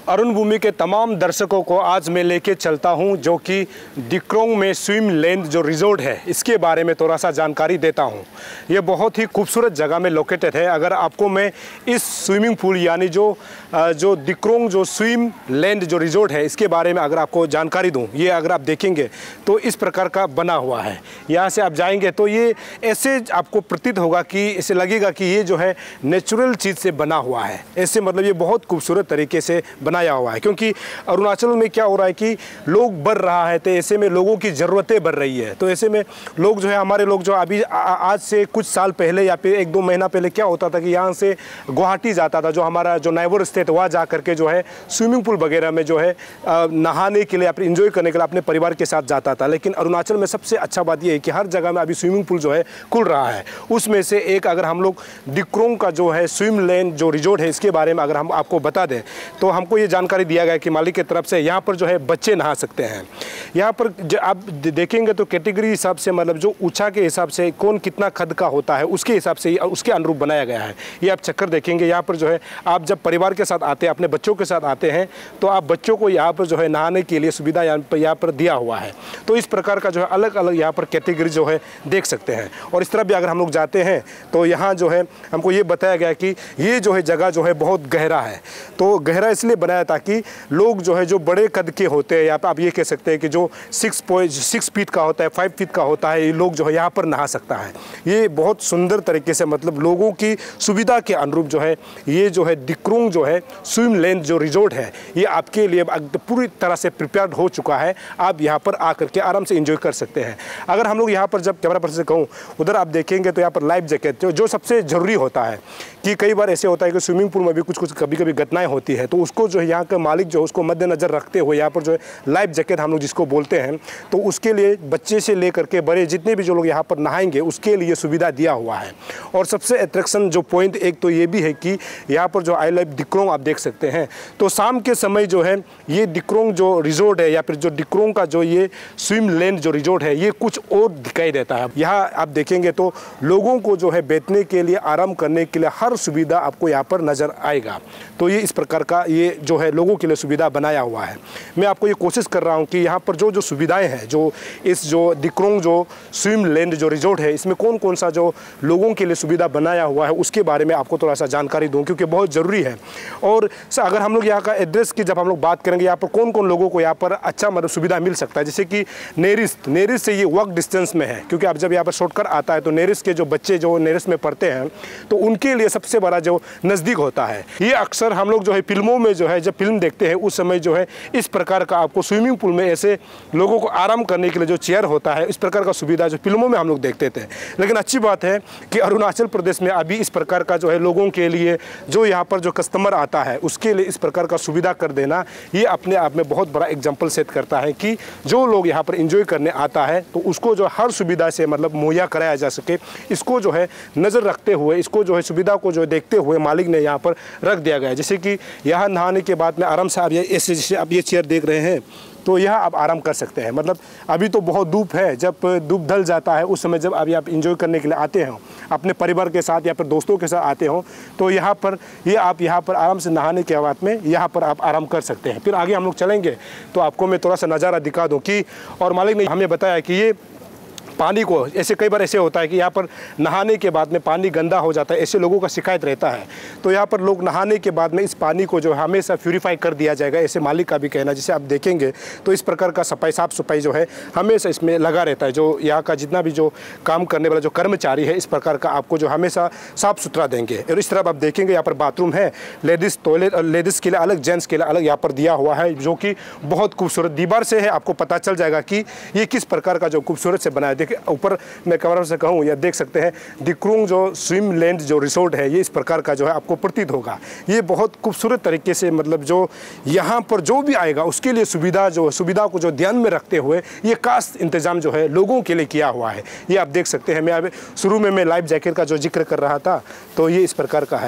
अरुण भूमि के तमाम दर्शकों को आज मैं लेके चलता हूं जो कि डिक्रोंग में स्विम लेन जो रिजॉर्ट है इसके बारे में थोड़ा सा जानकारी देता हूं। ये बहुत ही खूबसूरत जगह में लोकेटेड है। अगर आपको मैं इस स्विमिंग पूल यानी जो डिक्रोंग जो स्विम लैंड जो रिजॉर्ट है इसके बारे में अगर आपको जानकारी दूं, ये अगर आप देखेंगे तो इस प्रकार का बना हुआ है। यहाँ से आप जाएंगे तो ये ऐसे आपको प्रतीत होगा कि ऐसे लगेगा कि ये जो है नेचुरल चीज़ से बना हुआ है। ऐसे मतलब ये बहुत खूबसूरत तरीके से बनाया हुआ है, क्योंकि अरुणाचल में क्या हो रहा है कि लोग बढ़ रहा है तो ऐसे में लोगों की ज़रूरतें बढ़ रही है। तो ऐसे में लोग जो है हमारे लोग जो अभी आज से कुछ साल पहले या फिर 1-2 महीना पहले क्या होता था कि यहाँ से गुवाहाटी जाता था, जो हमारा जो नाइबर स्टेट वहाँ जा करके जो है स्विमिंग पूल वगैरह में जो है नहाने के लिए या फिर इंजॉय करने के लिए अपने परिवार के साथ जाता था। लेकिन अरुणाचल में सबसे अच्छा बात यह है कि हर जगह में अभी स्विमिंग पूल जो है खुल रहा है। उसमें से एक अगर हम लोग डिक्रोंग का जो है स्विम लेन जो रिजॉर्ट है इसके बारे में अगर हम आपको बता दें तो हमको ये जानकारी दिया गया कि मालिक की तरफ से यहाँ पर जो है बच्चे नहा सकते हैं। यहाँ पर आप देखेंगे तो कैटेगरी हिसाब से मतलब जो ऊंचा के हिसाब से कौन कितना खद का होता है उसके हिसाब से उसके अनुरूप बनाया गया है। ये आप चक्कर देखेंगे यहाँ पर जो है आप जब परिवार के साथ आते हैं, अपने बच्चों के साथ आते हैं तो आप बच्चों को यहाँ पर जो है नहाने के लिए सुविधा यहाँ पर दिया हुआ है। तो इस प्रकार का जो है अलग अलग यहाँ पर कैटेगरी जो है देख सकते हैं। और इस तरफ भी अगर हम लोग जाते हैं तो यहाँ जो है हमको ये बताया गया कि ये जो है जगह जो है बहुत गहरा है। तो गहरा इसलिए बनाया ताकि लोग जो है जो बड़े कद के होते हैं या आप ये कह सकते हैं कि जो 6 फीट का होता है, 5 फीट का होता है, ये लोग जो है यहाँ पर नहा सकता है। ये बहुत सुंदर तरीके से मतलब लोगों की सुविधा के अनुरूप जो है ये जो है डिक्रोंग जो है स्विम लेन जो रिजॉर्ट है ये आपके लिए पूरी तरह से प्रिपेयर्ड हो चुका है। आप यहाँ पर आकर के आराम से एंजॉय कर सकते हैं। अगर हम लोग यहाँ पर जब कैमरा पर्सन से कहूँ उधर आप देखेंगे तो यहाँ पर लाइफ जैकेट जो सबसे ज़रूरी होता है कि कई बार ऐसे होता है कि स्विमिंग पूल में भी कुछ कभी कभी घटनाएं होती है, तो उसको जो है यहाँ का मालिक जो है उसको मद्देनज़र रखते हुए यहाँ पर जो है लाइफ जैकेट हम लोग जिसको बोलते हैं तो उसके लिए बच्चे से लेकर के बड़े जितने भी जो लोग यहाँ पर नहाएंगे उसके लिए सुविधा दिया हुआ है। और सबसे अट्रैक्शन जो पॉइंट एक तो ये भी है कि यहाँ पर जो आई लाइफ डिक्रोंग आप देख सकते हैं तो शाम के समय जो है ये डिक्रोंग जो रिजॉर्ट है या फिर जो डिक्रोंग का जो ये स्विम लेन जो रिजॉर्ट है ये कुछ और दिखाई देता है। यहाँ आप देखेंगे तो लोगों को जो है बैठने के लिए, आराम करने के लिए हर सुविधा आपको यहाँ पर नज़र आएगा। तो ये इस प्रकार का ये जो है लोगों के लिए सुविधा बनाया हुआ है। मैं आपको ये कोशिश कर रहा हूँ कि यहाँ पर जो सुविधाएं हैं जो इस जो डिक्रोंग जो स्विम लैंड जो रिजॉर्ट है इसमें कौन कौन सा जो लोगों के लिए सुविधा बनाया हुआ है उसके बारे में आपको थोड़ा सा जानकारी दूँ, क्योंकि बहुत ज़रूरी है। और अगर हम लोग यहाँ का एड्रेस की जब हम लोग बात करेंगे यहाँ पर कौन कौन लोगों को यहाँ पर अच्छा मतलब सुविधा मिल सकता है, जैसे कि नेरिस्ट से ये वॉक डिस्टेंस में है, क्योंकि आप जब यहाँ पर शॉर्टकट आता है तो नेरिस्ट के जो बच्चे जो नेरिस्ट में पढ़ते हैं तो उनके लिए सबसे बड़ा जो नज़दीक होता है। ये अक्सर हम लोग जो है फिल्मों में जो है जब फिल्म देखते हैं उस समय जो है इस प्रकार का आपको स्विमिंग पूल में ऐसे लोगों को आराम करने के लिए जो चेयर होता है इस प्रकार का सुविधा जो फिल्मों में हम लोग देखते थे। लेकिन अच्छी बात है कि अरुणाचल प्रदेश में अभी इस प्रकार का जो है लोगों के लिए जो यहाँ पर जो कस्टमर आता है उसके लिए इस प्रकार का सुविधा कर देना ये अपने आप में बहुत बड़ा एग्जाम्पल सेट करता है कि जो लोग यहाँ पर इंजॉय करने आता है तो उसको जो हर सुविधा से मतलब मुहैया कराया जा सके, इसको जो है नज़र रखते हुए, इसको जो है सुविधा को जो देखते हुए मालिक ने यहाँ पर रख दिया गया है। जैसे कि यहाँ नहाने के बाद में आराम से आप ये ऐसे जैसे आप ये चेयर देख रहे हैं तो यहाँ आप आराम कर सकते हैं। मतलब अभी तो बहुत धूप है, जब धूप ढल जाता है उस समय जब अभी आप इंजॉय करने के लिए आते हो अपने परिवार के साथ या फिर दोस्तों के साथ आते हो तो यहाँ पर आप यहाँ पर आराम से नहाने के बाद में यहाँ पर आप आराम कर सकते हैं। फिर आगे हम लोग चलेंगे तो आपको मैं थोड़ा सा नज़ारा दिखा दूँ कि और मालिक ने हमें बताया कि ये पानी को ऐसे कई बार ऐसे होता है कि यहाँ पर नहाने के बाद में पानी गंदा हो जाता है, ऐसे लोगों का शिकायत रहता है। तो यहाँ पर लोग नहाने के बाद में इस पानी को जो हमेशा प्यूरीफाई कर दिया जाएगा, ऐसे मालिक का भी कहना। जैसे आप देखेंगे तो इस प्रकार का साफ सफाई जो है हमेशा इसमें लगा रहता है। जो यहाँ का जितना भी जो काम करने वाला जो कर्मचारी है इस प्रकार का आपको जो हमेशा साफ़ सुथरा देंगे। और इस तरफ आप देखेंगे यहाँ पर बाथरूम है, लेडीज़ टॉयलेट, और लेडीज़ के लिए अलग, जेंट्स के लिए अलग यहाँ पर दिया हुआ है जो कि बहुत खूबसूरत दीवार से है। आपको पता चल जाएगा कि ये किस प्रकार का जो खूबसूरत से बनाया। देखिए ऊपर मैं कैमरा से कहूँ या देख सकते हैं डिक्रोंग जो स्विम लैंड जो रिसोर्ट है ये इस प्रकार का जो है आपको प्रतीत होगा। ये बहुत खूबसूरत तरीके से मतलब जो यहाँ पर जो भी आएगा उसके लिए सुविधा को जो ध्यान में रखते हुए ये खास इंतजाम जो है लोगों के लिए किया हुआ है। ये आप देख सकते हैं। मैं शुरू में लाइफ जैकेट का जो जिक्र कर रहा था तो ये इस प्रकार का है।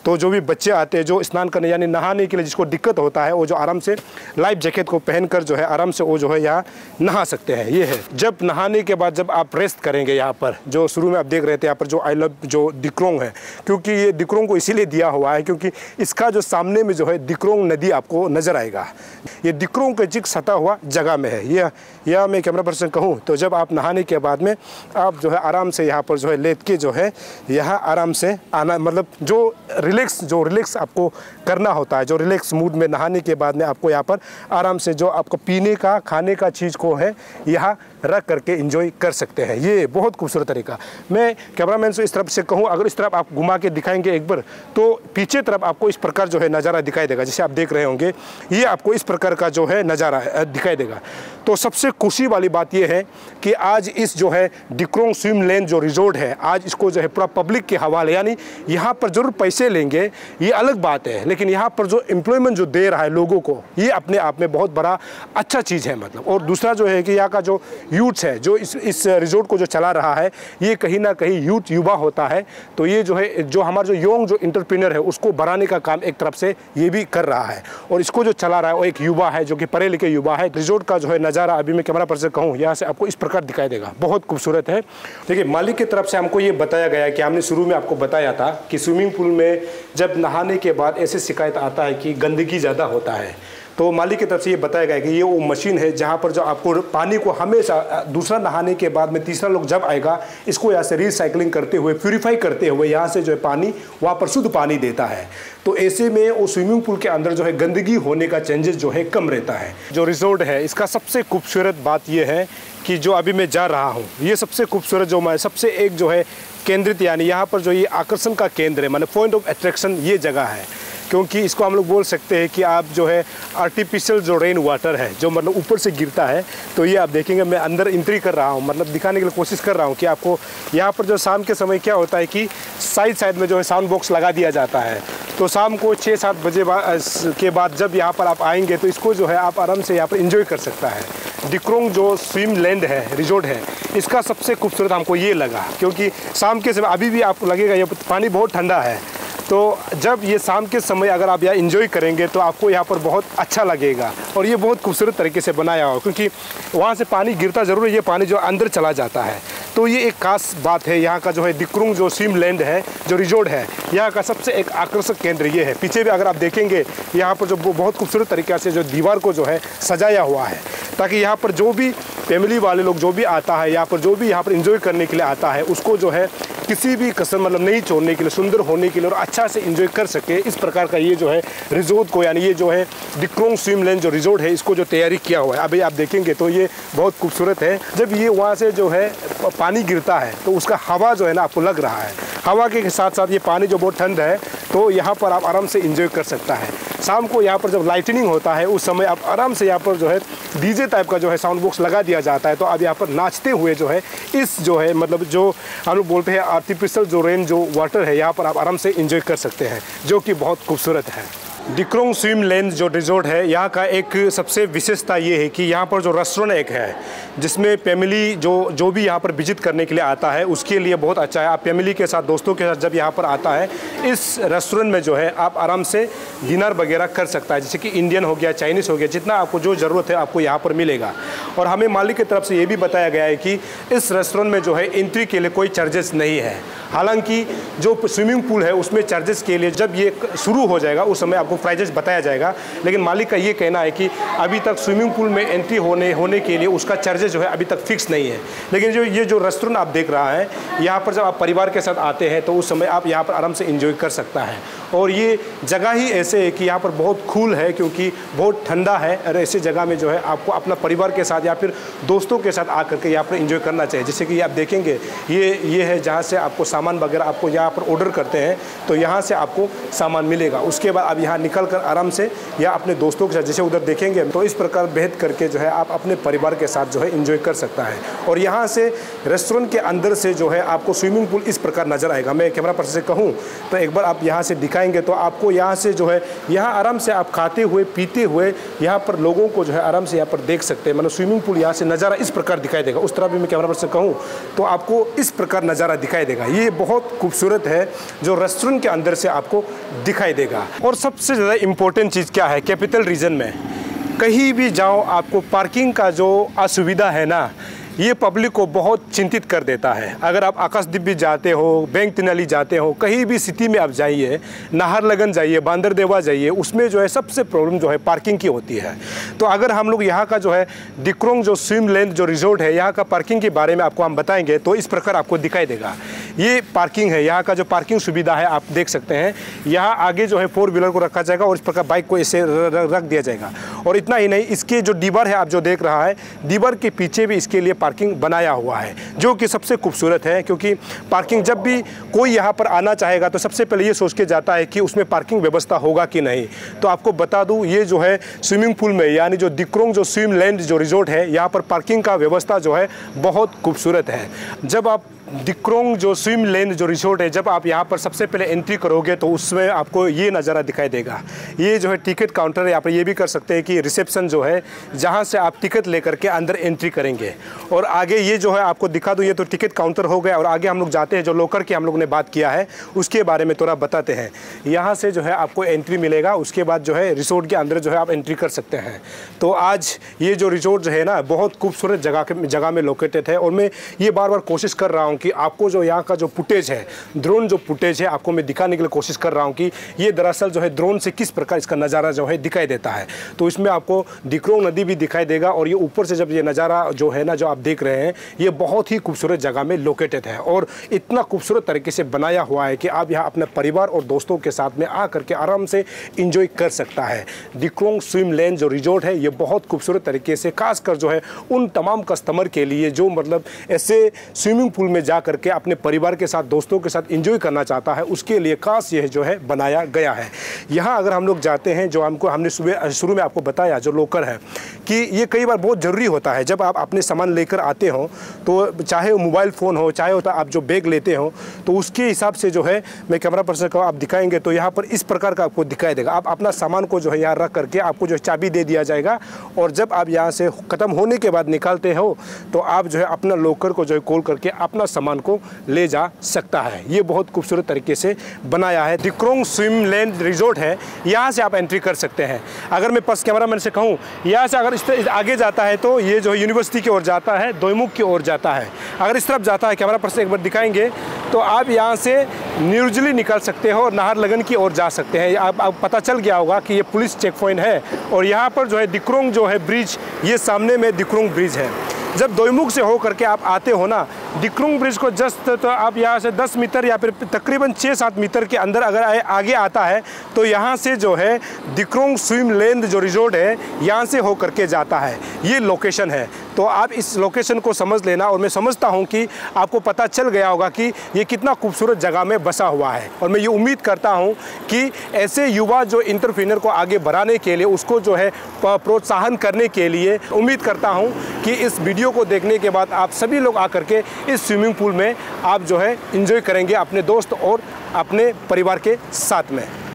तो जो भी बच्चे आते हैं जो स्नान करने यानी नहाने के लिए जिसको दिक्कत होता है वो जो आराम से लाइफ जैकेट को पहनकर जो है आराम से वो जो है यहाँ नहा सकते हैं। ये है जब नहाने के बाद जब आप रेस्ट करेंगे यहाँ पर, जो शुरू में आप देख रहे थे यहाँ पर जो आई लव जो डिक्रोंग है, क्योंकि ये डिक्रोंग को इसीलिए दिया हुआ है क्योंकि इसका जो सामने में जो है डिक्रोंग नदी आपको नज़र आएगा। ये डिक्रोंग के जिक सटा हुआ जगह में है। यह मैं कैमरा पर्सन कहूँ तो जब आप नहाने के बाद में आप जो है आराम से यहाँ पर जो है लेट के जो है यहाँ आराम से आना, मतलब जो रिलैक्स आपको करना होता है, जो रिलैक्स मूड में नहाने के बाद में आपको यहाँ पर आराम से जो आपको पीने का खाने का चीज़ को है यहाँ रख करके एंजॉय कर सकते हैं। ये बहुत खूबसूरत तरीका। मैं कैमरामैन से इस तरफ से कहूँ, अगर इस तरफ आप घुमा के दिखाएंगे एक बार तो पीछे तरफ आपको इस प्रकार जो है नज़ारा दिखाई देगा। जैसे आप देख रहे होंगे ये आपको इस प्रकार का जो है नज़ारा दिखाई देगा। तो सबसे खुशी वाली बात यह है कि आज इस जो है डिक्रोंग स्विम लेन जो रिजॉर्ट है, आज इसको जो है पूरा पब्लिक के हवाले, यानी यहाँ पर जरूर पैसे लेंगे ये अलग बात है, लेकिन यहाँ पर जो एम्प्लॉयमेंट जो दे रहा है लोगों को, ये अपने आप में बहुत बड़ा अच्छा चीज़ है मतलब। और दूसरा जो है कि यहाँ का जो यूथ है जो इस रिजॉर्ट को जो चला रहा है, ये कहीं ना कहीं यूथ युवा होता है। तो ये जो है जो हमारा जो यंग जो एंटरप्रेन्योर है उसको बढ़ाने का काम एक तरफ से ये भी कर रहा है, और इसको जो चला रहा है वो एक युवा है जो कि पढ़े लिखे युवा है। रिजॉर्ट का जो है नज़ारा अभी मैं कैमरा पर से कहूँ यहाँ से आपको इस प्रकार दिखाई देगा, बहुत खूबसूरत है। देखिए मालिक की तरफ से हमको ये बताया गया है कि हमने शुरू में आपको बताया था कि स्विमिंग पूल में जब नहाने के बाद ऐसे शिकायत आता है कि गंदगी ज़्यादा होता है, तो मालिक की तरफ से ये बताया गया कि ये वो मशीन है जहाँ पर जो आपको पानी को हमेशा दूसरा नहाने के बाद में तीसरा लोग जब आएगा इसको यहाँ से रिसाइकलिंग करते हुए प्यूरिफाई करते हुए यहाँ से जो है पानी वहाँ पर शुद्ध पानी देता है। तो ऐसे में वो स्विमिंग पूल के अंदर जो है गंदगी होने का चांसेस जो है कम रहता है। जो रिजॉर्ट है इसका सबसे खूबसूरत बात ये है कि जो अभी मैं जा रहा हूँ ये सबसे खूबसूरत जो मैं सबसे एक जो है केंद्रित, यानी यहाँ पर जो ये आकर्षण का केंद्र है, माने पॉइंट ऑफ अट्रैक्शन ये जगह है। क्योंकि इसको हम लोग बोल सकते हैं कि आप जो है आर्टिफिशियल जो रेन वाटर है जो मतलब ऊपर से गिरता है, तो ये आप देखेंगे मैं अंदर एंट्री कर रहा हूँ, मतलब दिखाने के लिए कोशिश कर रहा हूँ कि आपको यहाँ पर जो शाम के समय क्या होता है कि साइड में जो है साउंड बॉक्स लगा दिया जाता है। तो शाम को 6-7 बजे के बाद जब यहाँ पर आप आएंगे तो इसको जो है आप आराम से यहाँ पर इंजॉय कर सकता है। डिक्रोंग जो स्विम लैंड है रिजॉर्ट है इसका सबसे खूबसूरत हमको ये लगा, क्योंकि शाम के समय अभी भी आपको लगेगा ये पानी बहुत ठंडा है, तो जब ये शाम के समय अगर आप यहाँ एंजॉय करेंगे तो आपको यहाँ पर बहुत अच्छा लगेगा। और ये बहुत खूबसूरत तरीके से बनाया हुआ, क्योंकि वहाँ से पानी गिरता ज़रूर है, ये पानी जो अंदर चला जाता है। तो ये एक खास बात है यहाँ का जो है डिक्रोंग जो स्विम लैंड है जो रिजॉर्ट है, यहाँ का सबसे एक आकर्षक केंद्र ये है। पीछे भी अगर आप देखेंगे यहाँ पर जो बहुत खूबसूरत तरीके से जो दीवार को जो है सजाया हुआ है, ताकि यहाँ पर जो भी फैमिली वाले लोग जो भी आता है यहाँ पर जो भी यहाँ पर एंजॉय करने के लिए आता है उसको जो है किसी भी कसर मतलब नहीं छोड़ने के लिए, सुंदर होने के लिए और अच्छा से एंजॉय कर सके, इस प्रकार का ये जो है रिजॉर्ट को, यानी ये जो है डिक्रोंग स्विम लैंड जो रिजॉर्ट है इसको जो तैयारी किया हुआ है। अभी आप देखेंगे तो ये बहुत खूबसूरत है। जब ये वहाँ से जो है पानी गिरता है तो उसका हवा जो है ना आपको लग रहा है, हवा के साथ साथ ये पानी जो बहुत ठंड है तो यहाँ पर आप आराम से एंजॉय कर सकता है। शाम को यहाँ पर जब लाइटनिंग होता है उस समय आप आराम से यहाँ पर जो है डीजे टाइप का जो है साउंड बॉक्स लगा दिया जाता है, तो आप यहाँ पर नाचते हुए जो है इस जो है मतलब जो हम लोग बोलते हैं आर्टिफिशियल जो रेन जो वाटर है यहाँ पर आप आराम से एंजॉय कर सकते हैं, जो कि बहुत खूबसूरत है। डिक्रोंग स्विम लैंड जो रिजॉर्ट है यहाँ का एक सबसे विशेषता ये है कि यहाँ पर जो रेस्टोरेंट एक है जिसमें फैमिली जो भी यहाँ पर विजिट करने के लिए आता है उसके लिए बहुत अच्छा है। आप फैमिली के साथ दोस्तों के साथ जब यहाँ पर आता है इस रेस्टोरेंट में जो है आप आराम से डिनर वगैरह कर सकता है, जैसे कि इंडियन हो गया, चाइनीज़ हो गया, जितना आपको जो ज़रूरत है आपको यहाँ पर मिलेगा। और हमें मालिक की तरफ से ये भी बताया गया है कि इस रेस्टोरेंट में जो है एंट्री के लिए कोई चार्जेस नहीं है। हालांकि जो स्विमिंग पूल है उसमें चार्जेस के लिए जब ये शुरू हो जाएगा उस समय आपको प्राइजेस बताया जाएगा, लेकिन मालिक का ये कहना है कि अभी तक स्विमिंग पूल में एंट्री होने के लिए उसका चार्जेस जो है अभी तक फिक्स नहीं है। लेकिन ये जो रेस्टोरेंट आप देख रहा है यहाँ पर जब आप परिवार के साथ आते हैं तो उस समय आप यहाँ पर आराम से एंजॉय कर सकता है। और ये जगह ही ऐसे है कि यहाँ पर बहुत कूल है क्योंकि बहुत ठंडा है, और ऐसे जगह में जो है आपको अपना परिवार के साथ या फिर दोस्तों के साथ आकर के यहाँ पर एंजॉय करना चाहिए। जैसे कि आप देखेंगे ये है जहाँ से आपको सामान वगैरह आपको यहाँ पर ऑर्डर करते हैं तो यहाँ से आपको सामान मिलेगा। उसके बाद आप यहाँ निकल कर आराम से या अपने दोस्तों के साथ जैसे उधर देखेंगे तो इस प्रकार बेहद करके जो है आप अपने परिवार के साथ जो है एंजॉय कर सकता है। और यहाँ से रेस्टोरेंट के अंदर से जो है आपको स्विमिंग पूल इस प्रकार नज़र आएगा। मैं कैमरा पर्सन से कहूँ तो एक बार आप यहाँ से दिखाएंगे तो आपको यहाँ से जो है यहाँ आराम से आप खाते हुए पीते हुए यहाँ पर लोगों को जो है आराम से यहाँ पर देख सकते हैं। मतलब स्विमिंग पूल यहाँ से नज़ारा इस प्रकार दिखाई देगा। उस तरह भी मैं कैमरा पर्सन से कहूँ तो आपको इस प्रकार नज़ारा दिखाई देगा। ये बहुत खूबसूरत है जो रेस्टोरेंट के अंदर से आपको दिखाई देगा। और सबसे ज़्यादा इम्पोर्टेंट चीज़ क्या है, कैपिटल रीजन में कहीं भी जाओ आपको पार्किंग का जो असुविधा है ना, ये पब्लिक को बहुत चिंतित कर देता है। अगर आप आकाशदीप भी जाते हो, बैंक तिनाली जाते हो, कहीं भी सिटी में आप जाइए, नाहरलगन जाइए, बांदरदेवा जाइए, उसमें जो है सबसे प्रॉब्लम जो है पार्किंग की होती है। तो अगर हम लोग यहाँ का जो है डिक्रोंग जो स्विम लेंथ जो रिजोर्ट है, यहाँ का पार्किंग के बारे में आपको हम बताएंगे तो इस प्रकार आपको दिखाई देगा। ये पार्किंग है, यहाँ का जो पार्किंग सुविधा है आप देख सकते हैं। यहाँ आगे जो है 4 व्हीलर को रखा जाएगा और इस प्रकार बाइक को ऐसे रख दिया जाएगा। और इतना ही नहीं, इसके जो दीवार है आप जो देख रहा है, दीवार के पीछे भी इसके लिए पार्किंग बनाया हुआ है जो कि सबसे खूबसूरत है। क्योंकि पार्किंग जब भी कोई यहाँ पर आना चाहेगा तो सबसे पहले ये सोच के जाता है कि उसमें पार्किंग व्यवस्था होगा कि नहीं। तो आपको बता दूं ये जो है स्विमिंग पूल में यानी जो डिक्रोंग जो स्विम लैंड जो रिजोर्ट है, यहाँ पर पार्किंग का व्यवस्था जो है बहुत खूबसूरत है। जब आप डिक्रोंग जो स्विम लेन जो रिसोर्ट है, जब आप यहाँ पर सबसे पहले एंट्री करोगे तो उसमें आपको ये नज़ारा दिखाई देगा। ये जो है टिकट काउंटर है, यहाँ पर ये भी कर सकते हैं कि रिसेप्शन जो है जहाँ से आप टिकट लेकर के अंदर एंट्री करेंगे। और आगे ये जो है आपको दिखा दूँ, ये तो टिकट काउंटर हो गया। और आगे हम लोग जाते हैं, जो लॉकर की हम लोग ने बात किया है उसके बारे में थोड़ा बताते हैं। यहाँ से जो है आपको एंट्री मिलेगा, उसके बाद जो है रिसोर्ट के अंदर जो है आप एंट्री कर सकते हैं। तो आज ये जो रिसोर्ट जो है ना बहुत खूबसूरत जगह में लोकेटेड है। और मैं ये बार बार कोशिश कर रहा हूँ कि आपको जो यहाँ का जो फुटेज है, ड्रोन जो फुटेज है, आपको मैं दिखाने के लिए कोशिश कर रहा हूँ कि ये दरअसल जो है ड्रोन से किस प्रकार इसका नज़ारा जो है दिखाई देता है। तो इसमें आपको डिक्रोंग नदी भी दिखाई देगा। और ये ऊपर से जब ये नज़ारा जो है ना जो आप देख रहे हैं, ये बहुत ही खूबसूरत जगह में लोकेटेड है और इतना खूबसूरत तरीके से बनाया हुआ है कि आप यहाँ अपने परिवार और दोस्तों के साथ में आ करके आराम से इंजॉय कर सकता है। डिक्रोंग स्विम लेन जो रिजोर्ट है, ये बहुत खूबसूरत तरीके से खासकर जो है उन तमाम कस्टमर के लिए जो मतलब ऐसे स्विमिंग पूल में जा करके अपने परिवार के साथ दोस्तों के साथ एंजॉय करना चाहता है, उसके लिए खास यह जो है बनाया गया है। यहाँ अगर हम लोग जाते हैं, जो हमने सुबह शुरू में आपको बताया जो लॉकर है, कि ये कई बार बहुत ज़रूरी होता है। जब आप अपने सामान लेकर आते हो तो चाहे वो मोबाइल फ़ोन हो, चाहे होता आप जो बैग लेते हो, तो उसके हिसाब से जो है मैं कैमरा पर्सन को आप दिखाएंगे तो यहाँ पर इस प्रकार का आपको दिखाई देगा। आप अपना सामान को जो है यहाँ रख करके आपको जो चाबी दे दिया जाएगा और जब आप यहाँ से ख़त्म होने के बाद निकालते हो तो आप जो है अपना लॉकर को जो है खोल करके अपना सामान को ले जा सकता है। ये बहुत खूबसूरत तरीके से बनाया है। डिक्रोंग स्विम लेन रिजोर्ट है, यहाँ से आप एंट्री कर सकते हैं। अगर मैं पर्स कैमरा मैन से कहूँ, यहाँ से अगर इस आगे जाता है तो ये जो यूनिवर्सिटी की ओर जाता है, दोईमुख की ओर जाता है। अगर इस तरफ जाता है, कैमरा पर्सन एक बार दिखाएंगे तो आप यहाँ से न्यूजली निकल सकते हो और नाहरलगन की ओर जा सकते हैं। आप पता चल गया होगा कि ये पुलिस चेक पॉइंट है और यहाँ पर जो है डिक्रोंग जो है ब्रिज, ये सामने में डिक्रोंग ब्रिज है। जब दोईमुख से हो करके आप आते हो ना डिक्रोंग ब्रिज को जस्ट तो आप यहाँ से 10 मीटर या फिर तकरीबन 6-7 मीटर के अंदर अगर आगे आता है तो यहाँ से जो है डिक्रोंग स्विम लेन जो रिजोर्ट है, यहाँ से हो करके जाता है। ये लोकेशन है, तो आप इस लोकेशन को समझ लेना। और मैं समझता हूँ कि आपको पता चल गया होगा कि ये कितना खूबसूरत जगह में बसा हुआ है। और मैं ये उम्मीद करता हूँ कि ऐसे युवा जो एंटरप्रेन्योर को आगे बढ़ाने के लिए, उसको जो है प्रोत्साहन करने के लिए, उम्मीद करता हूँ कि इस वीडियो को देखने के बाद आप सभी लोग आकर के इस स्विमिंग पूल में आप जो है एंजॉय करेंगे अपने दोस्त और अपने परिवार के साथ में।